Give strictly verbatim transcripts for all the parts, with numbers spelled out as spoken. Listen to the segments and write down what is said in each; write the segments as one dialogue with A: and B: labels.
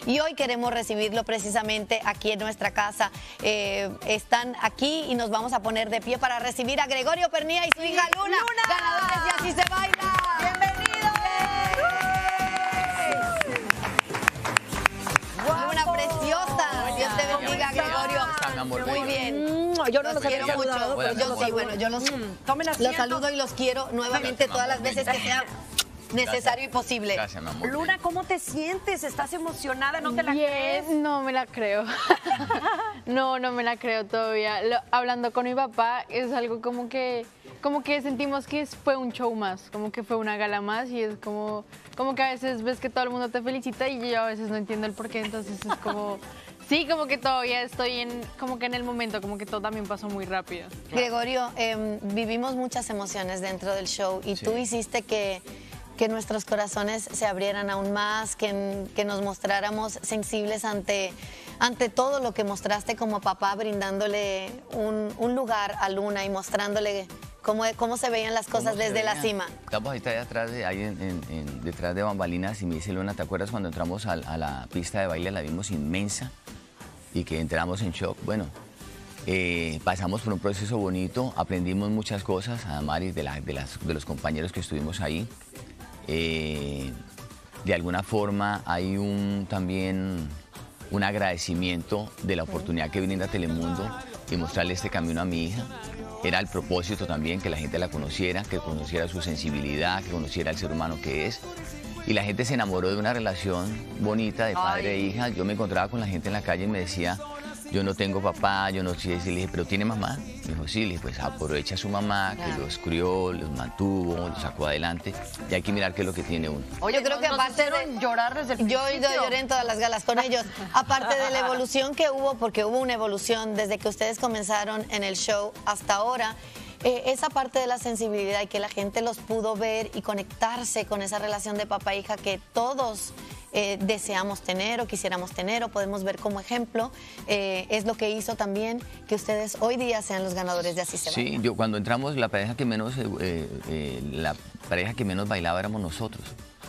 A: y hoy queremos recibirlo precisamente aquí en nuestra casa. Eh, están aquí y nos vamos a poner de pie para recibir a Gregorio Pernía y su hija Luna,
B: Luna.
A: ganadores de Así se baila.
B: ¡Bienvenidos!
A: Luna preciosa. Dios te bendiga, Gregorio. Muy bien.
B: Yo no
A: Los
B: los había
A: quiero mucho.
B: saludado, pero
A: Yo
B: los
A: sí,
B: saludo.
A: bueno, yo los,
B: Tomen
A: los
B: asiento.
A: saludo y los quiero nuevamente todas las veces que sea necesario y posible.
C: Gracias, mi amor.
B: Luna, ¿cómo te sientes? ¿Estás emocionada? ¿No te la
D: Bien,
B: crees?
D: no me la creo. No, no me la creo todavía. Lo- hablando con mi papá es algo como que, como que sentimos que es- fue un show más, como que fue una gala más y es como, como que a veces ves que todo el mundo te felicita y yo a veces no entiendo el porqué, entonces es como, sí, como que todavía estoy en, como que en el momento, como que todo también pasó muy rápido.
A: Gregorio, eh, vivimos muchas emociones dentro del show y
C: Sí.
A: tú hiciste que, que nuestros corazones se abrieran aún más, que, que nos mostráramos sensibles ante, ante todo lo que mostraste como papá, brindándole un, un lugar a Luna y mostrándole cómo, cómo se veían las cosas
C: ¿Cómo se
A: desde la
C: veía?
A: cima.
C: Estamos ahí atrás, de, ahí en- en- en- detrás de bambalinas y me dice Luna, ¿te acuerdas cuando entramos a, a la pista de baile? La vimos inmensa y que entramos en shock. Bueno, eh, pasamos por un proceso bonito, aprendimos muchas cosas, a Mari, de, la- de, las- de los compañeros que estuvimos ahí. Eh, de alguna forma hay un también un agradecimiento de la oportunidad que brinda Telemundo y mostrarle este camino a mi hija. Era el propósito también que la gente la conociera, que conociera su sensibilidad, que conociera el ser humano que es. Y la gente se enamoró de una relación bonita de padre e hija. Yo me encontraba con la gente en la calle y me decía, yo no tengo papá, yo no sé. Y le dije, ¿pero tiene mamá? Me dijo, sí. Le dije, pues aprovecha a su mamá, que
A: Claro.
C: los crió, los mantuvo, los sacó adelante. Y hay que mirar qué es lo que tiene uno.
B: Oye,
A: Yo creo que
B: nos
A: aparte
B: hicieron
A: de-
B: llorar desde el
A: Yo,
B: principio.
A: yo lloré en todas las galas con ellos. Aparte de la evolución que hubo, porque hubo una evolución desde que ustedes comenzaron en el show hasta ahora, eh, esa parte de la sensibilidad y que la gente los pudo ver y conectarse con esa relación de papá-hija que todos eh, deseamos tener o quisiéramos tener o podemos ver como ejemplo, eh, es lo que hizo también que ustedes hoy día sean los ganadores de Así se baila.
C: Sí, yo cuando entramos la pareja que menos eh, eh, la pareja que menos bailaba éramos nosotros.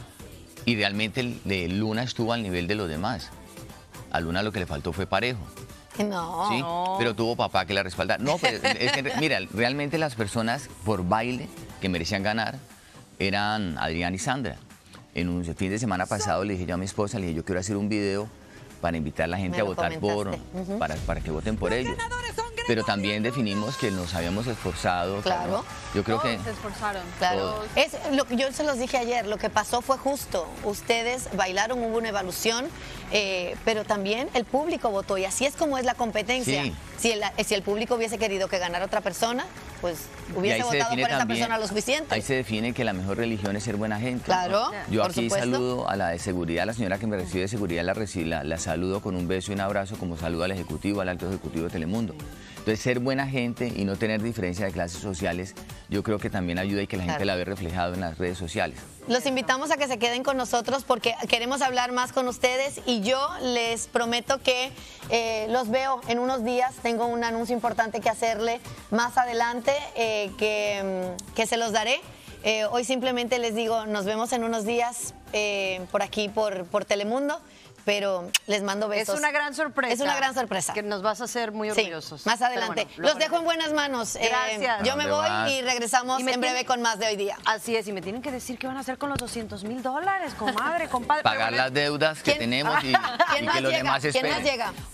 C: Y realmente el de Luna estuvo al nivel de los demás. A Luna lo que le faltó fue parejo.
A: No.
C: ¿sí? Pero tuvo papá que la respaldara. No, pero es que, mira, realmente las personas por baile que merecían ganar eran Adrián y Sandra. En un fin de semana pasado le dije yo a mi esposa, le dije, yo quiero hacer un video para invitar a la gente
A: Me
C: a
A: lo
C: votar por,
A: comentaste. Ujú.
C: para, para que voten por ellos. Pero también definimos que nos habíamos esforzado.
A: Claro.
C: Yo creo que...
D: Todos se esforzaron.
A: Claro,
D: todos.
A: es lo que yo se los dije ayer, lo que pasó fue justo. Ustedes bailaron, hubo una evolución, eh, pero también el público votó y así es como es la competencia.
C: Sí.
A: Si, el, si el público hubiese querido que ganara otra persona, pues
C: Y
A: hubiese
C: ahí se
A: votado por
C: define
A: esa
C: también-
A: persona lo suficiente.
C: Ahí se define que la mejor religión es ser buena gente.
A: Claro,
C: Yo
A: por
C: aquí
A: supuesto.
C: saludo a la de seguridad, a la señora que me recibe de seguridad, la, reci- la, la saludo con un beso y un abrazo, como saludo al ejecutivo, al alto ejecutivo de Telemundo. Entonces, ser buena gente y no tener diferencia de clases sociales, yo creo que también ayuda y que la gente
A: Claro.
C: la ve reflejado en las redes sociales.
A: Los invitamos a que se queden con nosotros porque queremos hablar más con ustedes y yo les prometo que eh, los veo en unos días. Tengo un anuncio importante que hacerle más adelante eh, que, mm, que se los daré. Eh, hoy simplemente les digo, nos vemos en unos días eh, por aquí, por, por Telemundo, pero les mando besos.
B: Es una gran sorpresa.
A: Es una gran sorpresa.
B: Que nos vas a hacer muy
A: Sí,
B: orgullosos.
A: más
B: Pero
A: adelante.
B: bueno, luego
A: los dejo en buenas manos. Eh,
B: Gracias.
A: yo me
C: ¿Dónde
A: voy
C: vas?
A: y regresamos
B: Y me
A: en breve
B: tiene-
A: con más de hoy día.
B: Así es, y me tienen que decir qué van a hacer con los doscientos mil dólares, comadre, compadre.
C: Pagar
B: Pero bueno,
C: las deudas que
A: ¿Quién-
C: tenemos y,
A: ¿Quién
C: y
A: más
C: que los
A: llega?
C: demás
A: ¿Quién más
C: esperen.
A: llega?